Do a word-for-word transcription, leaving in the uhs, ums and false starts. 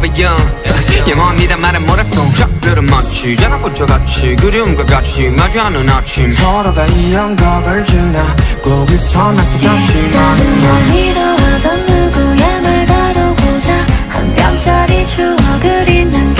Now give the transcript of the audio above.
forever young. 영원이란 말은 뭐랬어. 작별은 마치 전화꽃과 같이 그리움과 같이 마주하는 아침. 서로가 이 영겁을 지나 거기서 나서 다시 만나. 믿어하던 누구의 말 다루고자 한 뼘짜리 추억을 잊는